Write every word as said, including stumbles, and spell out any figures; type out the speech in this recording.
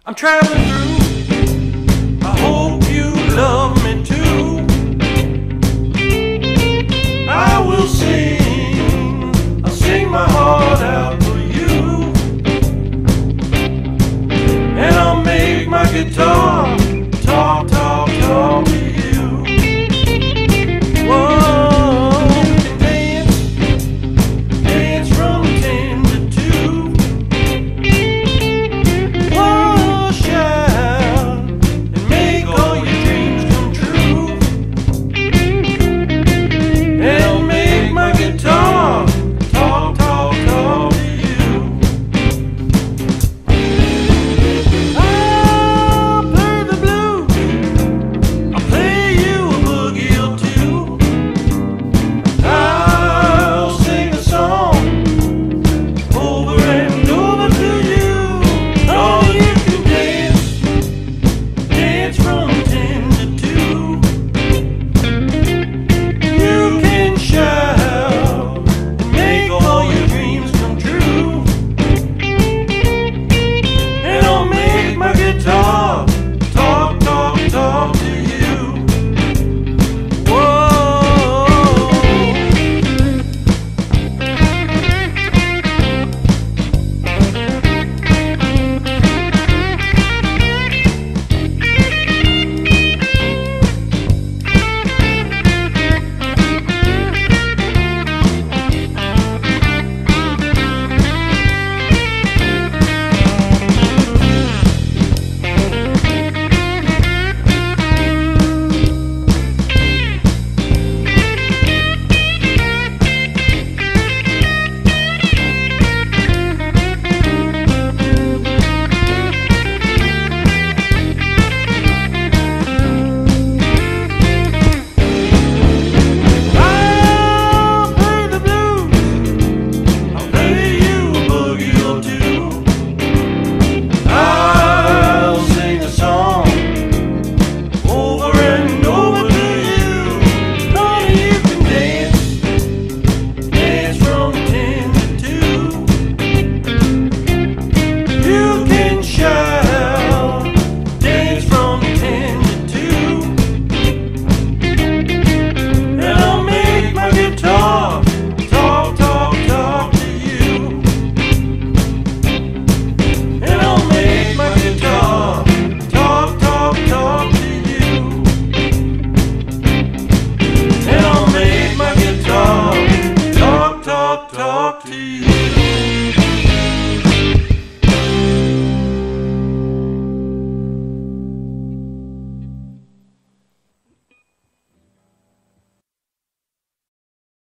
I'm traveling through. I hope you love me too. I will sing, I'll sing my heart out for you. And I'll make my guitar talk, talk, talk to you. Whoa, you can dance, dance from ten to two. Whoa, shout and make all your dreams come true. And I'll make my guitar talk, talk, talk to you. I'll play the blues, I'll play you a boogie or two. I'll sing a song over and over to you. Oh, you can dance, dance from ten to two. You can shout and make all your dreams come true. And I'll make my guitar talk, talk, talk to you. Whoa. I'll play the blues, I'll play you a boogie or two. I'll sing a song over and over to you. Oh, you can dance, dance from ten to two. You can shout, dance from ten to two. And I'll make my guitar talk, talk, talk to you. And I'll make my guitar talk, talk, talk to you. And I'll make my guitar talk, talk, talk to you.